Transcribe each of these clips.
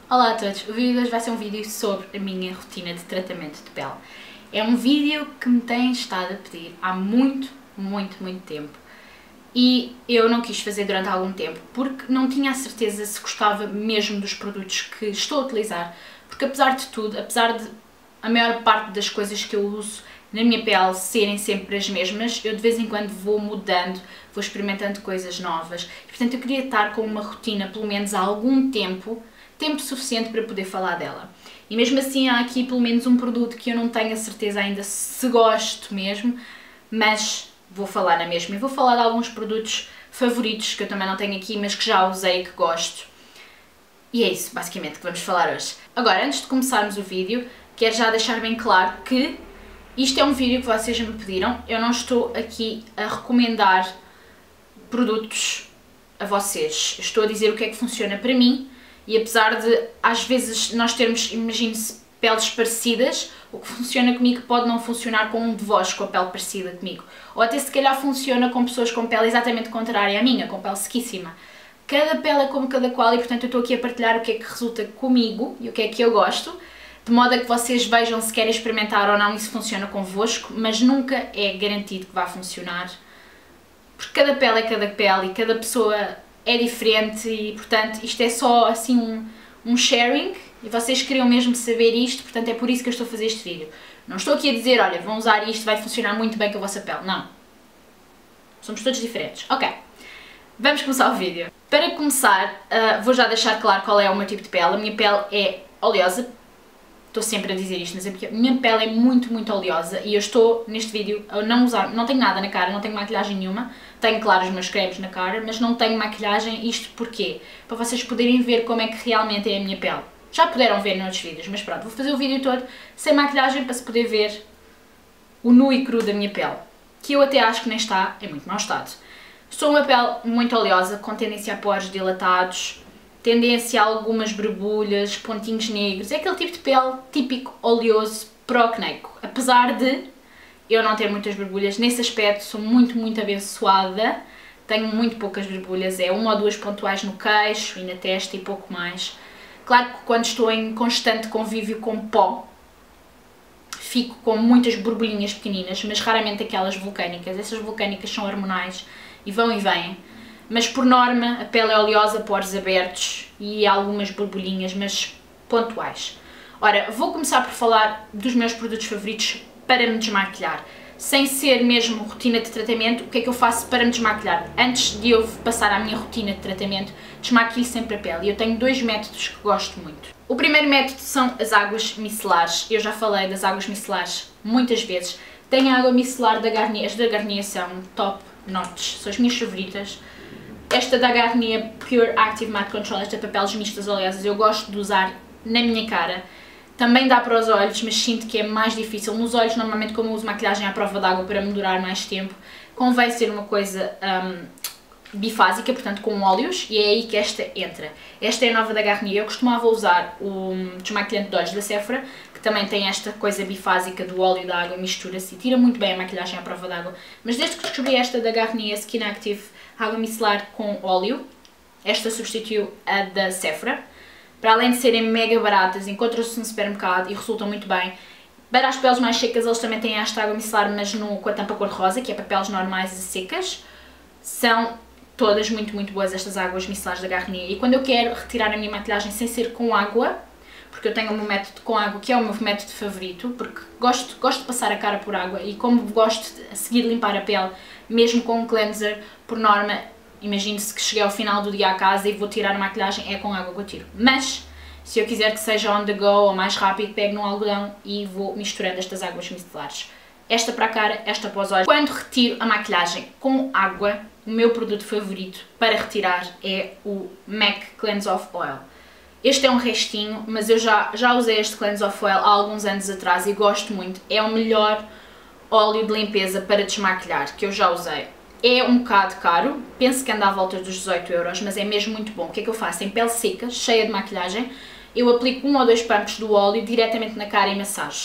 Olá a todos, o vídeo de hoje vai ser um vídeo sobre a minha rotina de tratamento de pele. É um vídeo que me têm estado a pedir há muito tempo e eu não quis fazer durante algum tempo porque não tinha a certeza se gostava mesmo dos produtos que estou a utilizar, porque apesar de tudo, apesar de a maior parte das coisas que eu uso na minha pele serem sempre as mesmas, eu de vez em quando vou mudando, vou experimentando coisas novas e, portanto, eu queria estar com uma rotina pelo menos há algum tempo suficiente para poder falar dela. E mesmo assim há aqui pelo menos um produto que eu não tenho a certeza ainda se gosto mesmo, mas vou falar na mesma. E vou falar de alguns produtos favoritos que eu também não tenho aqui, mas que já usei e que gosto. E é isso basicamente que vamos falar hoje. Agora, antes de começarmos o vídeo, quero já deixar bem claro que isto é um vídeo que vocês me pediram. Eu não estou aqui a recomendar produtos a vocês. Eu estou a dizer o que é que funciona para mim. E apesar de, às vezes, nós termos, imagine-se, peles parecidas, o que funciona comigo pode não funcionar com um de vós com a pele parecida comigo. Ou até se calhar funciona com pessoas com pele exatamente contrária à minha, com pele sequíssima. Cada pele é como cada qual e, portanto, eu estou aqui a partilhar o que é que resulta comigo e o que é que eu gosto, de modo a que vocês vejam se querem experimentar ou não e se funciona convosco, mas nunca é garantido que vá funcionar, porque cada pele é cada pele e cada pessoa é diferente e, portanto, isto é só assim um sharing e vocês queriam mesmo saber isto, portanto é por isso que eu estou a fazer este vídeo. Não estou aqui a dizer, olha, vão usar isto, vai funcionar muito bem com a vossa pele, não. Somos todos diferentes. Ok, vamos começar o vídeo. Para começar, vou já deixar claro qual é o meu tipo de pele. A minha pele é oleosa, estou sempre a dizer isto, mas a minha pele é muito oleosa e eu estou neste vídeo a não usar, não tenho nada na cara, não tenho maquilhagem nenhuma. Tenho, claro, os meus cremes na cara, mas não tenho maquilhagem. Isto porquê? Para vocês poderem ver como é que realmente é a minha pele. Já puderam ver noutros vídeos, mas pronto, vou fazer o vídeo todo sem maquilhagem para se poder ver o nu e cru da minha pele, que eu até acho que nem está em muito mau estado. Sou uma pele muito oleosa, com tendência a poros dilatados, tendência a algumas borbulhas, pontinhos negros. É aquele tipo de pele típico oleoso pró-acnéico. Apesar de eu não ter muitas borbulhas, nesse aspecto sou muito abençoada, tenho muito poucas borbulhas, é uma ou duas pontuais no queixo e na testa e pouco mais. Claro que quando estou em constante convívio com pó, fico com muitas borbulhinhas pequeninas, mas raramente aquelas vulcânicas. Essas vulcânicas são hormonais e vão e vêm, mas por norma a pele é oleosa, poros abertos e algumas borbulhinhas, mas pontuais. Ora, vou começar por falar dos meus produtos favoritos para me desmaquilhar. Sem ser mesmo rotina de tratamento, o que é que eu faço para me desmaquilhar? Antes de eu passar à minha rotina de tratamento, desmaquilho sempre a pele. E eu tenho dois métodos que gosto muito. O primeiro método são as águas micelares. Eu já falei das águas micelares muitas vezes. Tenho a água micelar da Garnier. As da Garnier são top notch, são as minhas favoritas. Esta da Garnier Pure Active Matte Control, esta para peles mistas oleosas, eu gosto de usar na minha cara. Também dá para os olhos, mas sinto que é mais difícil. Nos olhos, normalmente, como eu uso maquilhagem à prova d'água para me durar mais tempo, convém ser uma coisa bifásica, portanto com óleos, e é aí que esta entra. Esta é a nova da Garnier. Eu costumava usar o desmaquilhante de olhos da Sephora, que também tem esta coisa bifásica do óleo e da água, mistura-se e tira muito bem a maquilhagem à prova d'água. Mas desde que descobri esta da Garnier Skin Active água micelar com óleo, esta substituiu a da Sephora. Para além de serem mega baratas, encontram-se no supermercado e resultam muito bem. Para as peles mais secas, eles também têm esta água micelar, mas com a tampa cor-de-rosa, que é para peles normais e secas. São todas muito boas estas águas micelares da Garnier. E quando eu quero retirar a minha maquilhagem sem ser com água, porque eu tenho o meu método com água, que é o meu método favorito, porque gosto de passar a cara por água e como gosto de a seguir limpar a pele, mesmo com um cleanser, por norma, imagine-se que cheguei ao final do dia à casa e vou tirar a maquilhagem, é com água que eu tiro. Mas, se eu quiser que seja on the go ou mais rápido, pego num algodão e vou misturando estas águas micelares. Esta para a cara, esta para os olhos. Quando retiro a maquilhagem com água, o meu produto favorito para retirar é o MAC Cleanse Off Oil. Este é um restinho, mas eu já usei este Cleanse Off Oil há alguns anos atrás e gosto muito. É o melhor óleo de limpeza para desmaquilhar que eu já usei. É um bocado caro, penso que anda à volta dos 18 euros, mas é mesmo muito bom. O que é que eu faço? Em pele seca, cheia de maquilhagem, eu aplico 1 ou 2 pumps do óleo diretamente na cara e massajo.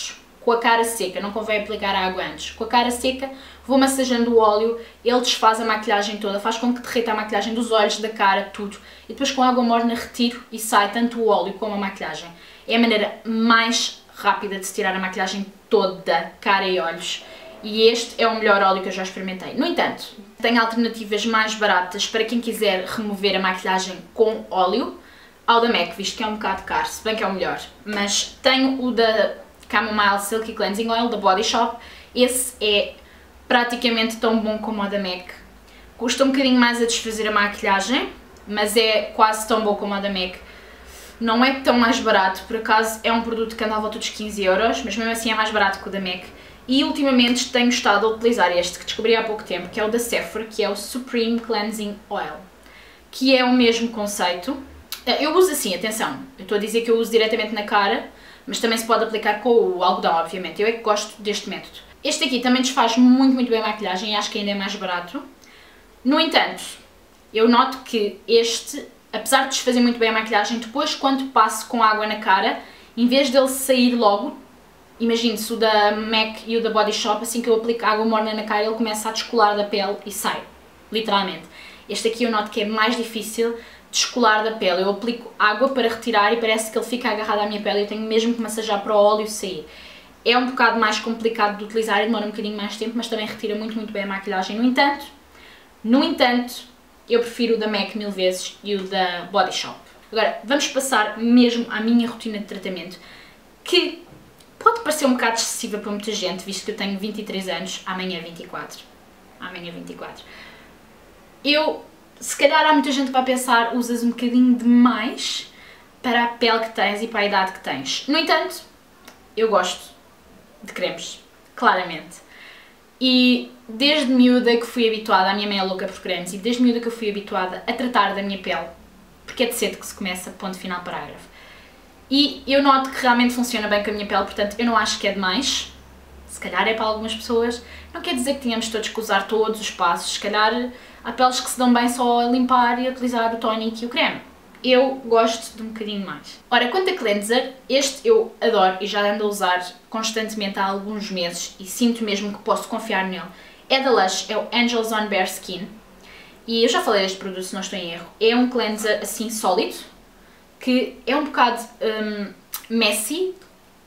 com a cara seca, não convém aplicar água antes. Com a cara seca, vou massageando o óleo, ele desfaz a maquilhagem toda, faz com que derreta a maquilhagem dos olhos, da cara, tudo. E depois com água morna retiro e sai tanto o óleo como a maquilhagem. É a maneira mais rápida de se tirar a maquilhagem toda, cara e olhos. E este é o melhor óleo que eu já experimentei. No entanto, tem alternativas mais baratas para quem quiser remover a maquilhagem com óleo ao da MAC, visto que é um bocado caro, se bem que é o melhor. Mas tenho o da Chamomile Silky Cleansing Oil da Body Shop. Esse é praticamente tão bom como o da MAC. Custa um bocadinho mais a desfazer a maquilhagem, mas é quase tão bom como o da MAC. Não é tão mais barato, por acaso é um produto que anda à volta dos 15€, mas mesmo assim é mais barato que o da MAC. E ultimamente tenho estado a utilizar este que descobri há pouco tempo, que é o da Sephora, que é o Supreme Cleansing Oil, que é o mesmo conceito. Eu uso assim, atenção, eu estou a dizer que eu uso diretamente na cara, mas também se pode aplicar com o algodão, obviamente. Eu é que gosto deste método. Este aqui também desfaz muito bem a maquilhagem e acho que ainda é mais barato. No entanto, eu noto que este, apesar de desfazer muito bem a maquilhagem, depois quando passo com água na cara, em vez dele sair logo, imagine-se o da MAC e o da Body Shop, assim que eu aplico água morna na cara, ele começa a descolar da pele e sai, literalmente. Este aqui eu noto que é mais difícil descolar da pele. Eu aplico água para retirar e parece que ele fica agarrado à minha pele e eu tenho mesmo que massajar para o óleo sair. É um bocado mais complicado de utilizar e demora um bocadinho mais tempo, mas também retira muito bem a maquilhagem. No entanto, eu prefiro o da MAC 1000 vezes e o da Body Shop. Agora, vamos passar mesmo à minha rotina de tratamento, que pode parecer um bocado excessiva para muita gente, visto que eu tenho 23 anos, amanhã 24. Se calhar há muita gente que vai pensar, usas um bocadinho demais para a pele que tens e para a idade que tens. No entanto, eu gosto de cremes, claramente. E desde miúda que fui habituada, a minha mãe é louca por cremes, e desde miúda que eu fui habituada a tratar da minha pele, porque é de cedo que se começa, ponto final, parágrafo. E eu noto que realmente funciona bem com a minha pele, portanto eu não acho que é demais. Se calhar é para algumas pessoas, não quer dizer que tenhamos todos que usar todos os passos, se calhar há peles que se dão bem só a limpar e a utilizar o tónico e o creme. Eu gosto de um bocadinho mais. Ora, quanto a cleanser, este eu adoro e já ando a usar constantemente há alguns meses e sinto mesmo que posso confiar nele. É da Lush, é o Angels on Bare Skin. E eu já falei deste produto, se não estou em erro. É um cleanser assim sólido, que é um bocado messy.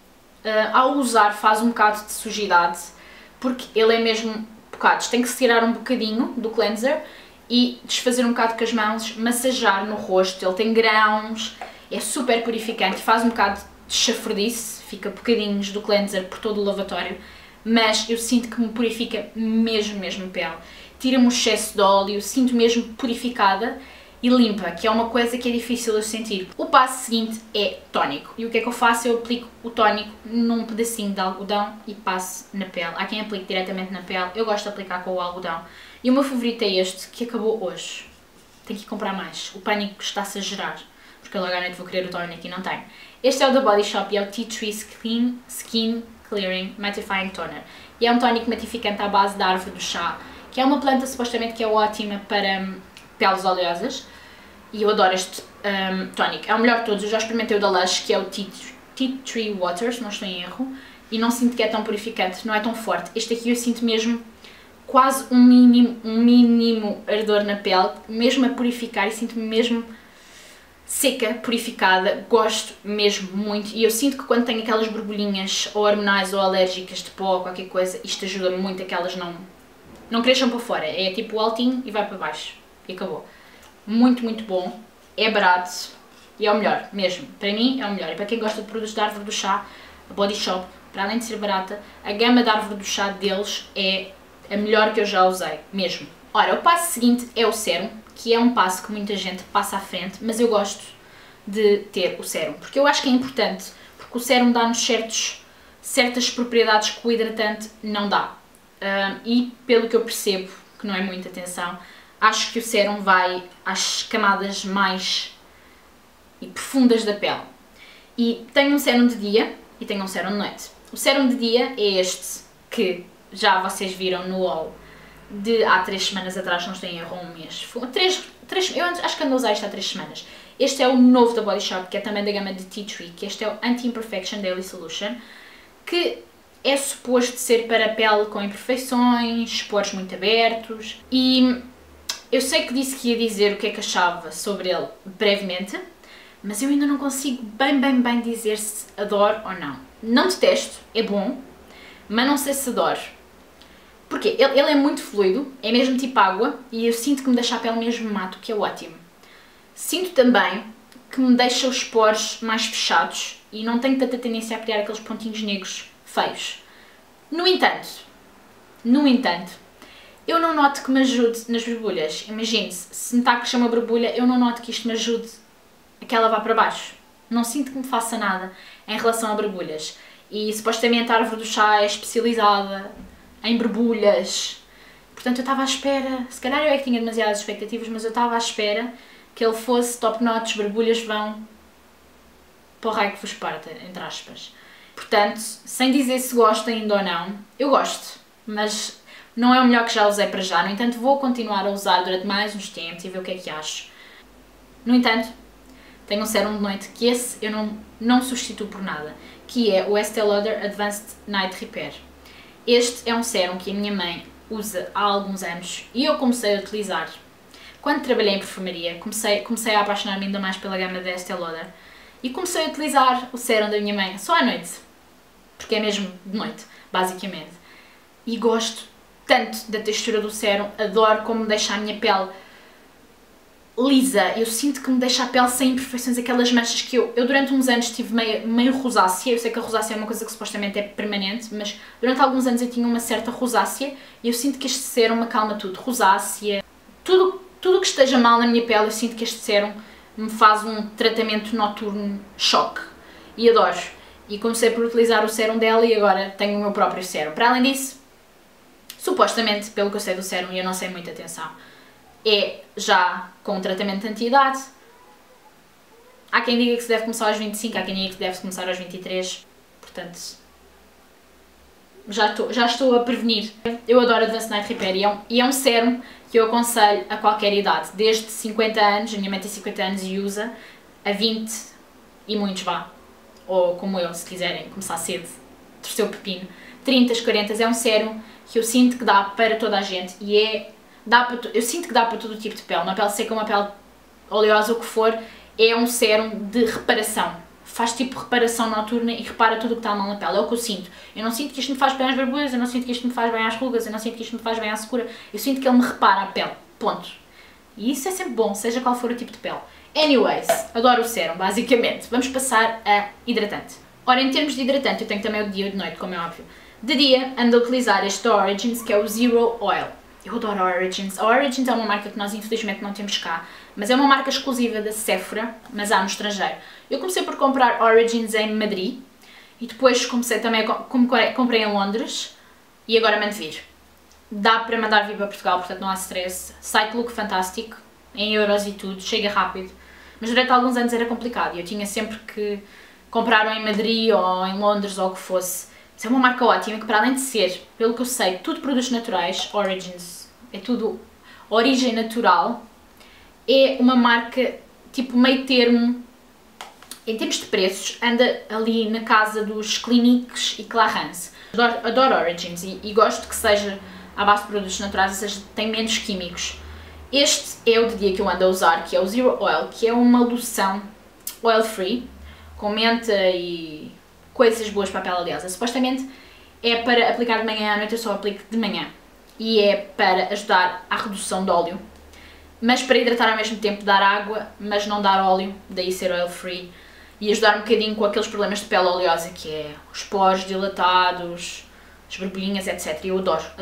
Ao usar faz um bocado de sujidade, porque ele é mesmo bocados. Tem que se tirar um bocadinho do cleanser e desfazer um bocado com as mãos, massajar no rosto. Ele tem grãos, é super purificante, faz um bocado de chafurdice, fica bocadinhos do cleanser por todo o lavatório, mas eu sinto que me purifica mesmo a pele. Tira-me o excesso de óleo, sinto mesmo purificada e limpa, que é uma coisa que é difícil eu sentir. O passo seguinte é tónico. E o que é que eu faço? Eu aplico o tónico num pedacinho de algodão e passo na pele. Há quem aplique diretamente na pele, eu gosto de aplicar com o algodão. E o meu favorito é este, que acabou hoje. Tenho que ir comprar mais. O pânico está-se a gerar, porque logo à noite vou querer o tónico e não tenho. Este é o da Body Shop e é o Tea Tree Skin Clearing Mattifying Toner. E é um tónico matificante à base da árvore do chá, que é uma planta supostamente que é ótima para peles oleosas, e eu adoro este tónico. É o melhor de todos. Eu já experimentei o da Lush, que é o Tea Tree Water, se não estou em erro, e não sinto que é tão purificante, não é tão forte. Este aqui eu sinto mesmo quase um mínimo ardor na pele, mesmo a purificar, e sinto-me mesmo seca, purificada. Gosto mesmo muito, e eu sinto que quando tenho aquelas borbulhinhas ou hormonais ou alérgicas de pó ou qualquer coisa, isto ajuda muito a que elas não cresçam para fora. É tipo altinho e vai para baixo. E acabou. Muito bom, é barato e é o melhor, mesmo. Para mim é o melhor. E para quem gosta de produtos da árvore do chá, a Body Shop, para além de ser barata, a gama da árvore do chá deles é a melhor que eu já usei, mesmo. Ora, o passo seguinte é o sérum, que é um passo que muita gente passa à frente, mas eu gosto de ter o sérum, porque eu acho que é importante, porque o sérum dá-nos certas propriedades que o hidratante não dá. E pelo que eu percebo, que não é muita atenção, acho que o sérum vai às camadas mais profundas da pele. E tenho um sérum de dia e tenho um sérum de noite. O sérum de dia é este, que já vocês viram no haul de há 3 semanas atrás, não estou em erro, um mês. Eu acho que ando a usar isto há 3 semanas. Este é o novo da Body Shop, que é também da gama de Tea Tree, que este é o Anti-Imperfection Daily Solution, que é suposto ser para pele com imperfeições, poros muito abertos, e eu sei que disse que ia dizer o que é que achava sobre ele brevemente, mas eu ainda não consigo bem dizer se adoro ou não. Não detesto, é bom, mas não sei se adoro. Porquê? Ele é muito fluido, é mesmo tipo água, e eu sinto que me deixa a pele mesmo mate, o que é ótimo. Sinto também que me deixa os poros mais fechados e não tenho tanta tendência a criar aqueles pontinhos negros feios. No entanto, eu não noto que me ajude nas borbulhas. Imagine-se, se me está a crescer uma borbulha, eu não noto que isto me ajude a que ela vá para baixo. Não sinto que me faça nada em relação a borbulhas. E supostamente a árvore do chá é especializada em borbulhas. Portanto, eu estava à espera, se calhar eu é que tinha demasiadas expectativas, mas eu estava à espera que ele fosse top notch, borbulhas vão para o raio que vos parta, entre aspas. Portanto, sem dizer se gosto ainda ou não, eu gosto, mas não é o melhor que já usei para já. No entanto, vou continuar a usar durante mais uns tempos e ver o que é que acho. No entanto, tenho um sérum de noite que esse eu não substituo por nada, que é o Estée Lauder Advanced Night Repair. Este é um sérum que a minha mãe usa há alguns anos e eu comecei a utilizar. Quando trabalhei em perfumaria, comecei a apaixonar-me ainda mais pela gama da Estée Lauder e comecei a utilizar o sérum da minha mãe só à noite, porque é mesmo de noite, basicamente. E gosto tanto da textura do sérum, adoro como me deixa a minha pele lisa. Eu sinto que me deixa a pele sem imperfeições, aquelas manchas que eu durante uns anos tive meio rosácea. Eu sei que a rosácea é uma coisa que supostamente é permanente, mas durante alguns anos eu tinha uma certa rosácea e eu sinto que este sérum me acalma tudo. Rosácea, tudo que esteja mal na minha pele, eu sinto que este sérum me faz um tratamento noturno choque. E adoro. E comecei por utilizar o sérum dela e agora tenho o meu próprio sérum. Para além disso, supostamente, pelo que eu sei do sérum, e eu não sei muita atenção, é já com um tratamento de anti-idade. Há quem diga que se deve começar aos 25, há quem diga que deve começar aos 23. Portanto, já estou a prevenir. Eu adoro Advanced Night Repair e é um sérum que eu aconselho a qualquer idade. Desde 50 anos, a minha mãe tem 50 anos e usa, a 20 e muitos vá. Ou como eu, se quiserem começar cedo, torcer o pepino. 30, 40, é um sérum que eu sinto que dá para toda a gente e eu sinto que dá para todo o tipo de pele. Uma pele seca, uma pele oleosa, o que for, é um sérum de reparação. Faz tipo reparação noturna e repara tudo o que está mal na pele. É o que eu sinto. Eu não sinto que isto me faz bem às borbulhas, eu não sinto que isto me faz bem às rugas, eu não sinto que isto me faz bem à secura. Eu sinto que ele me repara a pele. Ponto. E isso é sempre bom, seja qual for o tipo de pele. Anyways, adoro o sérum, basicamente. Vamos passar a hidratante. Ora, em termos de hidratante, eu tenho também o de dia e o de noite, como é óbvio. De dia, ando a utilizar este da Origins, que é o Zero Oil. Eu adoro a Origins. A Origins é uma marca que nós infelizmente não temos cá, mas é uma marca exclusiva da Sephora, mas há no estrangeiro. Eu comecei por comprar Origins em Madrid e depois comecei também, comprei em Londres e agora mando vir. Dá para mandar vir para Portugal, portanto não há stress. Site look fantástico, em euros e tudo, chega rápido. Mas durante alguns anos era complicado e eu tinha sempre que comprar ou em Madrid ou em Londres ou o que fosse. Isso é uma marca ótima que, para além de ser, pelo que eu sei, tudo produtos naturais, Origins, é tudo origem natural, é uma marca tipo meio termo, em termos de preços, anda ali na casa dos Cliniques e Clarins. Adoro Origins e gosto que seja à base de produtos naturais, ou seja, tem menos químicos. Este é o de dia que eu ando a usar, que é o Zero Oil, que é uma loção oil free, com menta e coisas boas para a pele oleosa. Supostamente é para aplicar de manhã à noite, eu só aplico de manhã. E é para ajudar à redução de óleo, mas para hidratar ao mesmo tempo, dar água, mas não dar óleo, daí ser oil free. E ajudar um bocadinho com aqueles problemas de pele oleosa, que é os poros dilatados, as borbulhinhas, etc. Eu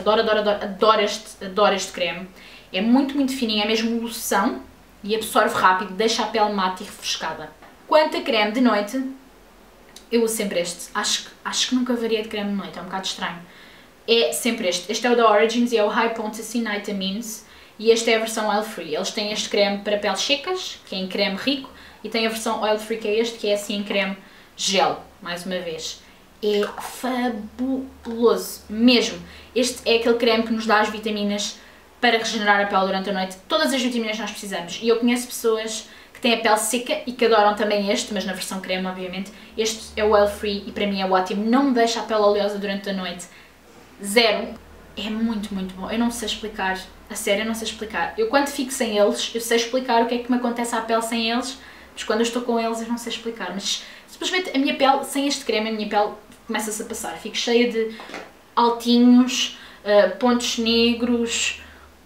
adoro este creme. É muito fininho, é mesmo loção e absorve rápido, deixa a pele mate e refrescada. Quanto a creme de noite, eu uso sempre este. Acho que nunca varia de creme de noite, é um bocado estranho. É sempre este. Este é o da Origins e é o High Potency Nightamines e esta é a versão oil free. Eles têm este creme para peles secas, que é em creme rico, e tem a versão oil free, que é este, que é assim em creme gel, mais uma vez. É fabuloso, mesmo. Este é aquele creme que nos dá as vitaminas para regenerar a pele durante a noite. Todas as vitaminas que nós precisamos. E eu conheço pessoas que têm a pele seca e que adoram também este, mas na versão creme, obviamente. Este é o oil free e para mim é ótimo, não me deixa a pele oleosa durante a noite. Zero. É muito, muito bom. Eu não sei explicar, a sério, eu não sei explicar. Eu quando fico sem eles, eu sei explicar o que é que me acontece à pele sem eles, mas quando eu estou com eles eu não sei explicar. Mas simplesmente a minha pele, sem este creme, a minha pele começa-se a passar. Fico cheia de altinhos, pontos negros,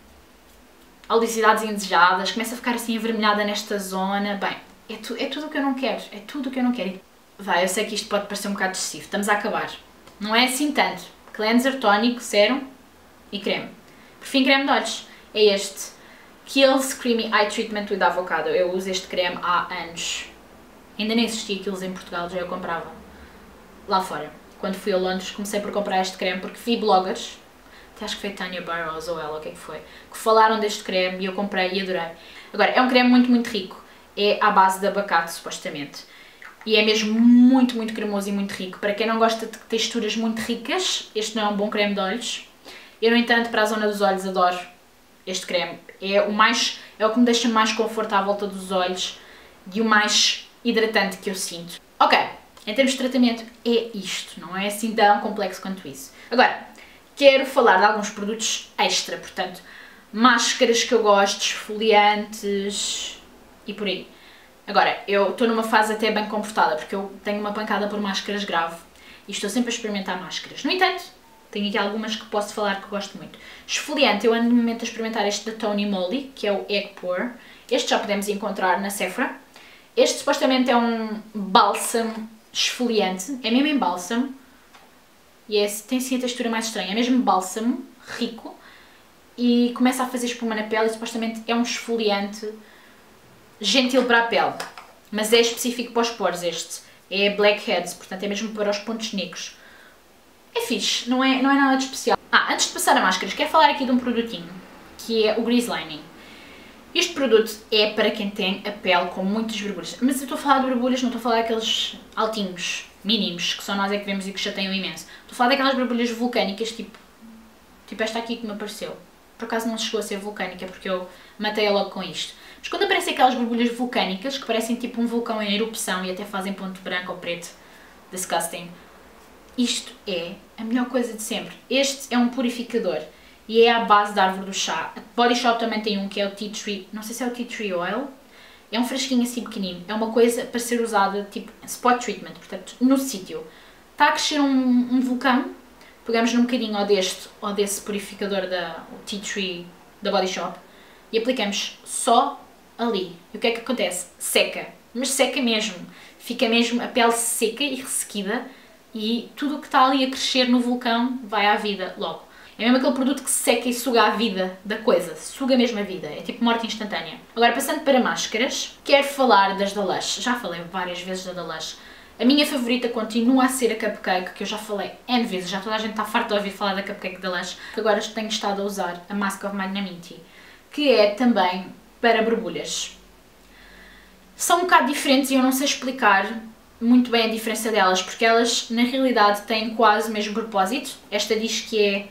oleosidades indesejadas, começa a ficar assim avermelhada nesta zona. Bem, é tudo o que eu não quero, é tudo o que eu não quero. Vai, eu sei que isto pode parecer um bocado excessivo, estamos a acabar. Não é assim tanto. Cleanser, tónico, sérum e creme. Por fim, creme de olhos. É este. Kiehl's Creamy Eye Treatment with Avocado. Eu uso este creme há anos. Ainda nem existia Kiehl's em Portugal, já eu comprava lá fora. Quando fui a Londres comecei por comprar este creme porque vi bloggers, até acho que foi Tanya Burrows ou ela, o que é que foi, que falaram deste creme e eu comprei e adorei. Agora, é um creme muito, muito rico. É à base de abacate, supostamente. E é mesmo muito, muito cremoso e muito rico. Para quem não gosta de texturas muito ricas, este não é um bom creme de olhos. Eu, no entanto, para a zona dos olhos adoro este creme. É o que me deixa mais conforto à volta dos olhos e o mais hidratante que eu sinto. Ok, em termos de tratamento é isto, não é assim tão complexo quanto isso. Agora, quero falar de alguns produtos extra, portanto, máscaras que eu gosto, esfoliantes e por aí. Agora, eu estou numa fase até bem confortada, porque eu tenho uma pancada por máscaras grave e estou sempre a experimentar máscaras. No entanto, tenho aqui algumas que posso falar que gosto muito. Esfoliante, eu ando no momento a experimentar este da Tony Moly, que é o Egg Pour. Este já podemos encontrar na Sephora. Este supostamente é um bálsamo esfoliante, é mesmo em bálsamo. E tem sim a textura mais estranha, é mesmo bálsamo, rico. E começa a fazer espuma na pele e supostamente é um esfoliante gentil para a pele, mas é específico para os poros este. É blackheads, portanto é mesmo para os pontos negros. É fixe, não é nada de especial. Antes de passar a máscaras, quero falar aqui de um produtinho, que é o Grease Lining. Este produto é para quem tem a pele com muitas borbulhas, mas eu estou a falar de borbulhas, não estou a falar daqueles altinhos, mínimos, que só nós é que vemos e que chateiam imenso. Estou a falar daquelas borbulhas vulcânicas, tipo esta aqui que me apareceu. Por acaso não chegou a ser vulcânica, porque eu matei-a logo com isto. Mas quando aparecem aquelas borbulhas vulcânicas, que parecem tipo um vulcão em erupção e até fazem ponto branco ou preto, disgusting, isto é a melhor coisa de sempre. Este é um purificador e é à base da árvore do chá. A Body Shop também tem um que é o Tea Tree, não sei se é o Tea Tree Oil, é um frasquinho assim pequenino, é uma coisa para ser usada tipo spot treatment, portanto no sítio. Está a crescer um vulcão, pegamos num bocadinho ou desse purificador o Tea Tree da Body Shop e aplicamos só ali. E o que é que acontece? Seca, mas seca mesmo. Fica mesmo a pele seca e ressequida e tudo o que está ali a crescer no vulcão vai à vida logo. É mesmo aquele produto que seca e suga a vida da coisa, suga mesmo a vida, é tipo morte instantânea. Agora passando para máscaras, quero falar das da Lush, já falei várias vezes da Lush. A minha favorita continua a ser a Cupcake, que eu já falei N vezes, já toda a gente está farta de ouvir falar da Cupcake da Lush, que agora tenho estado a usar a Mask of Magnanimity, que é também para borbulhas. São um bocado diferentes e eu não sei explicar muito bem a diferença delas, porque elas na realidade têm quase o mesmo propósito. Esta diz que é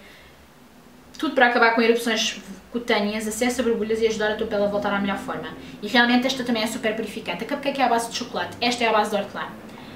tudo para acabar com erupções cutâneas, acesso a borbulhas e ajudar a tua pele a voltar à melhor forma. E realmente esta também é super purificante. A Cupcake é à base de chocolate, esta é à base de hortelã.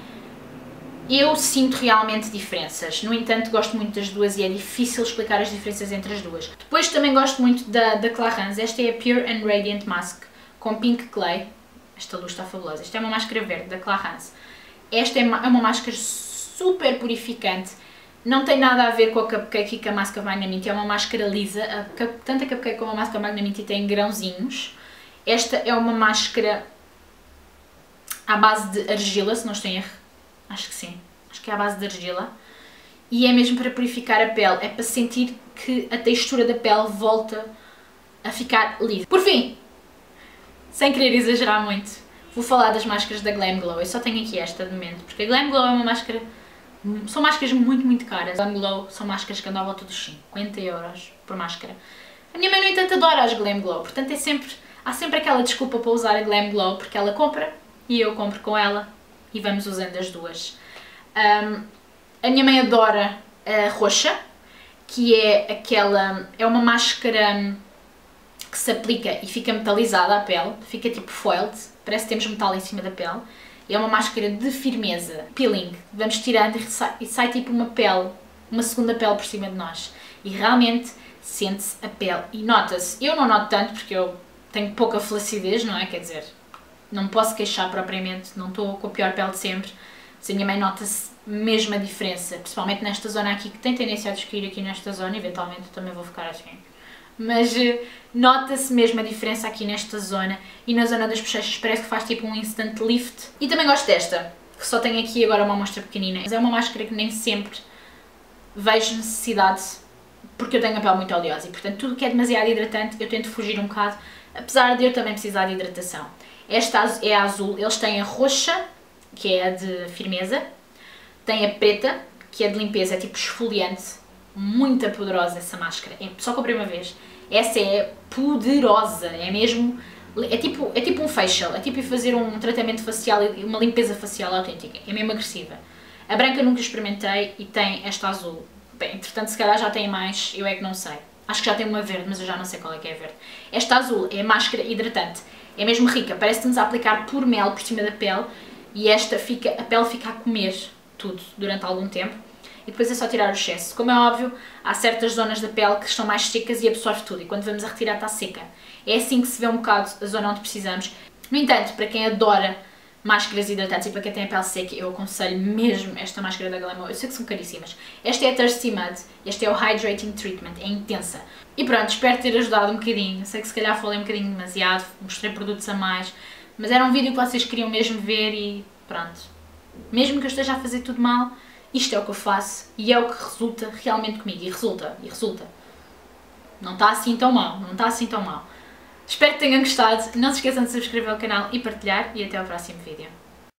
Eu sinto realmente diferenças, no entanto gosto muito das duas e é difícil explicar as diferenças entre as duas. Depois também gosto muito da Clarins, esta é a Pure and Radiant Mask com Pink Clay, esta luz está fabulosa, esta é uma máscara verde da Clarins. Esta é uma máscara super purificante, não tem nada a ver com a Cupcake e com a Mask of Magnanimity, é uma máscara lisa, tanto a Cupcake como a Mask of Magnanimity têm grãozinhos. Esta é uma máscara à base de argila, se não estou em erro. Acho que sim, acho que é à base de argila e é mesmo para purificar a pele, é para sentir que a textura da pele volta a ficar lisa. Por fim, sem querer exagerar muito, vou falar das máscaras da Glam Glow. Eu só tenho aqui esta de momento, porque a Glam Glow é uma máscara, são máscaras muito, muito caras. A Glam Glow são máscaras que andam à volta dos 50 € por máscara. A minha mãe, no entanto, adora as Glam Glow, portanto há sempre aquela desculpa para usar a Glam Glow, porque ela compra e eu compro com ela. E vamos usando as duas. A minha mãe adora a roxa, que é uma máscara que se aplica e fica metalizada à pele, fica tipo foiled, parece que temos metal em cima da pele. É uma máscara de firmeza, peeling. Vamos tirando e sai tipo uma pele, uma segunda pele por cima de nós. E realmente sente-se a pele e nota-se. Eu não noto tanto porque eu tenho pouca flacidez, não é? Quer dizer, não me posso queixar propriamente, não estou com a pior pele de sempre. Mas a minha mãe nota-se mesmo a diferença, principalmente nesta zona aqui, que tem tendência a descair aqui nesta zona, eventualmente também vou ficar assim. Mas nota-se mesmo a diferença aqui nesta zona e na zona das bochechas parece que faz tipo um instant lift. E também gosto desta, que só tenho aqui agora uma amostra pequenina, mas é uma máscara que nem sempre vejo necessidade porque eu tenho a pele muito oleosa e portanto tudo que é demasiado hidratante eu tento fugir um bocado, apesar de eu também precisar de hidratação. Esta é a azul, eles têm a roxa, que é a de firmeza, tem a preta, que é de limpeza, é tipo esfoliante, muito poderosa essa máscara, só comprei uma vez. Essa é poderosa, é mesmo, é tipo um facial, é tipo ir fazer um tratamento facial, uma limpeza facial autêntica, é mesmo agressiva. A branca nunca experimentei e tem esta azul. Bem, entretanto se calhar já tem mais, eu é que não sei. Acho que já tem uma verde, mas eu já não sei qual é que é a verde. Esta azul é a máscara hidratante, é mesmo rica, parece-nos a aplicar por mel por cima da pele e esta a pele fica a comer tudo durante algum tempo. E depois é só tirar o excesso. Como é óbvio, há certas zonas da pele que estão mais secas e absorve tudo, e quando vamos a retirar está seca. É assim que se vê um bocado a zona onde precisamos. No entanto, para quem adora máscaras hidratantes e para quem tem a pele seca, eu aconselho mesmo esta máscara da Glamour. Eu sei que são caríssimas. Esta é a Thirsty Mud, este é o Hydrating Treatment, é intensa. E pronto, espero ter ajudado um bocadinho. Sei que se calhar falei um bocadinho demasiado, mostrei produtos a mais, mas era um vídeo que vocês queriam mesmo ver e pronto. Mesmo que eu esteja a fazer tudo mal, isto é o que eu faço e é o que resulta realmente comigo. E resulta. Não está assim tão mal, não está assim tão mal. Espero que tenham gostado. Não se esqueçam de subscrever o canal e partilhar. E até ao próximo vídeo.